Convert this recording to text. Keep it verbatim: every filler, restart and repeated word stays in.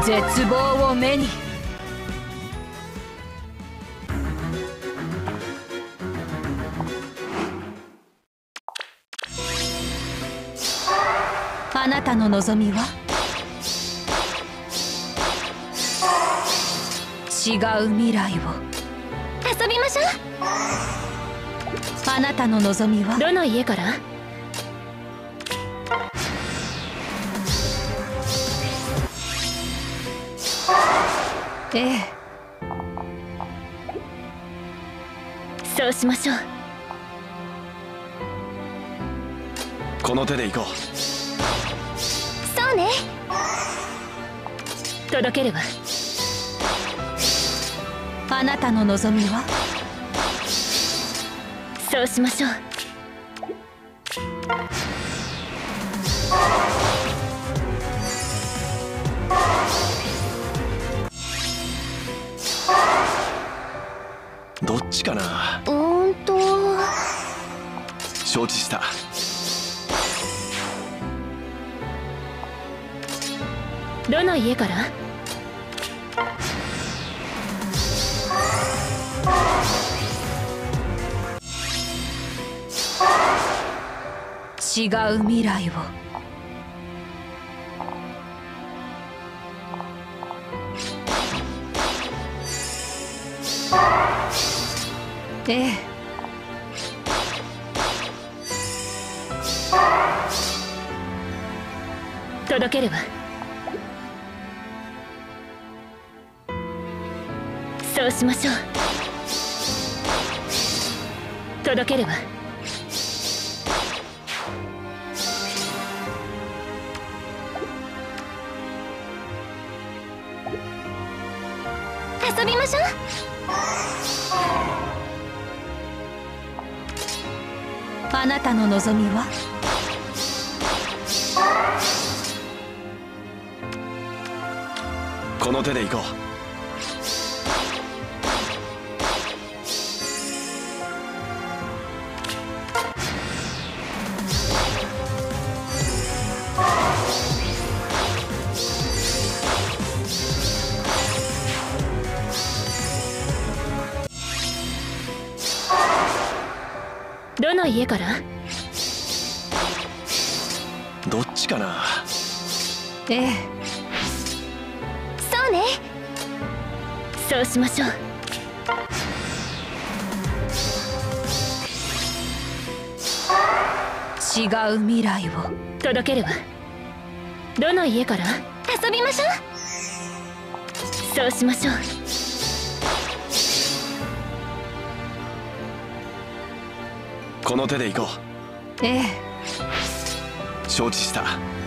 絶望を目に。あなたの望みは？違う未来を。 遊びましょう。 あなたの望みは？ どの家から？ ええ。 そうしましょう。 この手で行こう。 そうね。届けるわ。 あなたの望みは？ そうしましょう。 どっちかな。 うーんと承知した。 どの家から？ 違う未来を。ええ。 届けるわ。そうしましょう。届けるわ。遊びましょう。 あなたの望みは？ この手で行こう。 どの家から？ どっちかな。 ええ。 そうね。そうしましょう。 違う未来を。 届けるわ。どの家から？遊びましょう。そうしましょう。 この手で行こう。 ええ。 承知した。